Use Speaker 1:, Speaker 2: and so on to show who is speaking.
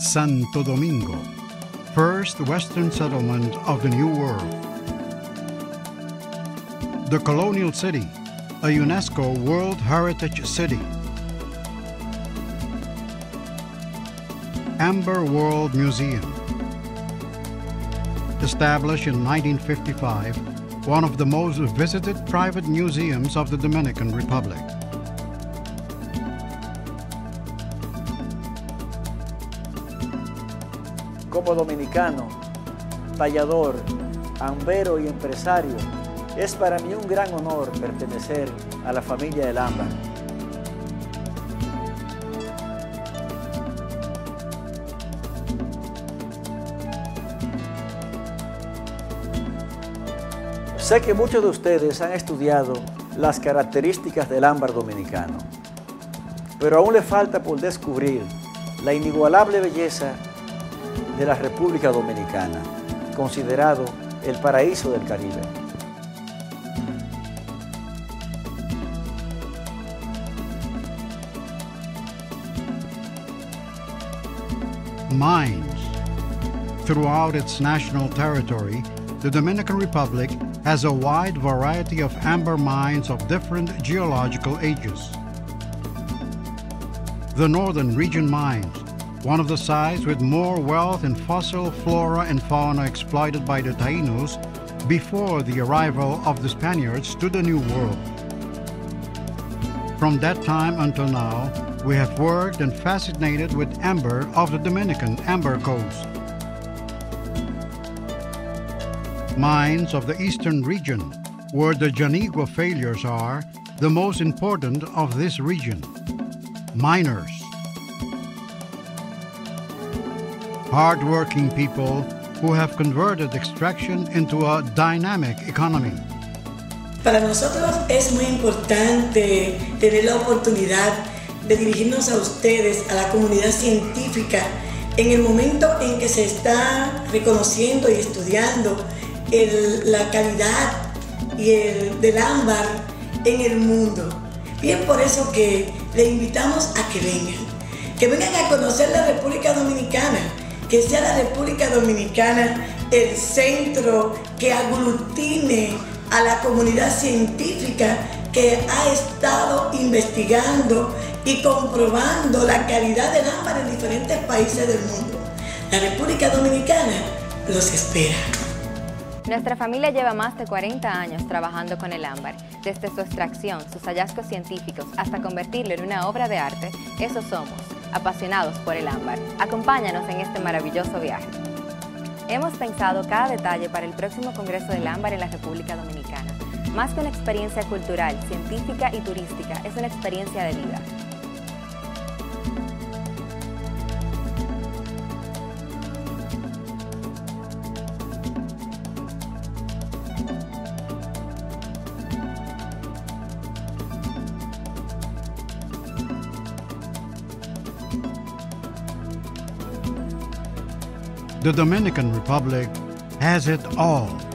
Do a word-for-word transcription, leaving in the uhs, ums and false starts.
Speaker 1: Santo Domingo, first Western settlement of the New World. The Colonial City, a UNESCO World Heritage City. Amber World Museum. Established in nineteen fifty-five, one of the most visited private museums of the Dominican Republic.
Speaker 2: Como dominicano, tallador, ambero y empresario, es para mí un gran honor pertenecer a la familia del ámbar. Sé que muchos de ustedes han estudiado las características del ámbar dominicano, pero aún le falta por descubrir la inigualable belleza de la República Dominicana, considerado el paraíso del Caribe.
Speaker 1: Mines. Throughout its national territory, the Dominican Republic has a wide variety of amber mines of different geological ages. The Northern Region Mines, one of the sites with more wealth in fossil flora and fauna exploited by the Taínos before the arrival of the Spaniards to the New World. From that time until now, we have worked and fascinated with amber of the Dominican Amber Coast. Mines of the Eastern Region, where the Janigua failures are, the most important of this region. Miners. Hard-working people who have converted extraction into a dynamic economy.
Speaker 3: Para nosotros es muy importante tener la oportunidad de dirigirnos a ustedes, a la comunidad científica, en el momento en que se está reconociendo y estudiando el, la calidad y el, del ámbar en el mundo. Bien, por eso que le invitamos a que vengan, que vengan a conocer la República Dominicana, que sea la República Dominicana el centro que aglutine a la comunidad científica que ha estado investigando y comprobando la calidad del ámbar en diferentes países del mundo. La República Dominicana los espera.
Speaker 4: Nuestra familia lleva más de cuarenta años trabajando con el ámbar. Desde su extracción, sus hallazgos científicos, hasta convertirlo en una obra de arte, eso somos, apasionados por el ámbar. Acompáñanos en este maravilloso viaje. Hemos pensado cada detalle para el próximo Congreso del Ámbar en la República Dominicana. Más que una experiencia cultural, científica y turística, es una experiencia de vida.
Speaker 1: The Dominican Republic has it all.